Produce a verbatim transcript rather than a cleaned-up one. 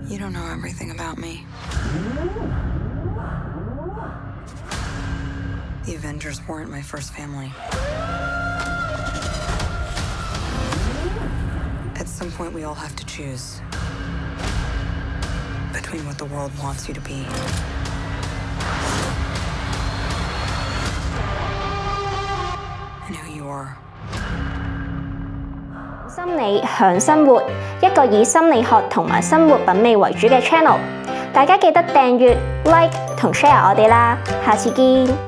You don't know everything about me. The Avengers weren't my first family. At some point, we all have to choose between what the world wants you to be and who you are. 心理享生活，一個以心理學同埋生活品味為主嘅 channel， 大家記得訂閱、like 同 share 我哋啦，下次見。